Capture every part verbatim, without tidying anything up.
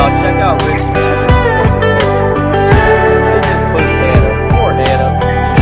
y'all, check out Richie, man. He just pushed Hannah. Poor Hannah.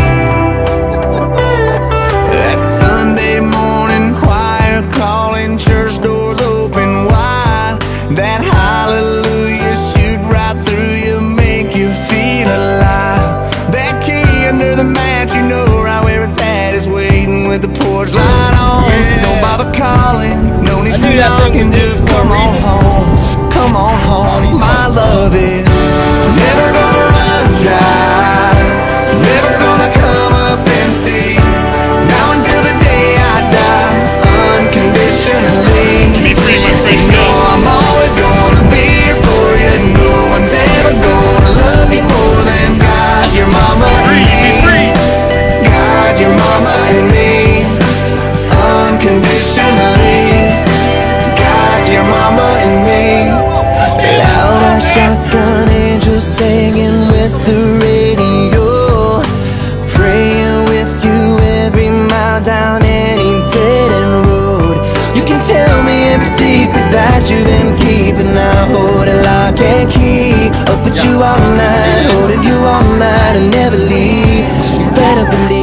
That Sunday morning choir calling, church doors open wide. That hallelujah shoot right through you, make you feel alive. That key under the mat, you know right where it's at, is waiting with the porch light on. Yeah. No bother calling, no need I for knew that thing knocking, was just for a come on reason. home. Come on home, my love is never gonna run dry, never gonna come up empty. Now until the day I die, unconditionally. Be free, my friend. No, I'm always gonna be here for you. No one's ever gonna love you more than God, your mama and me. God, your mama and me, unconditionally. God, your mama and me. Loud as shotgun angels singing with the radio, praying with you every mile down any dead end road. You can tell me every secret that you've been keeping. I hold a lock and key, up with you all night, holding you all night and never leave. You better believe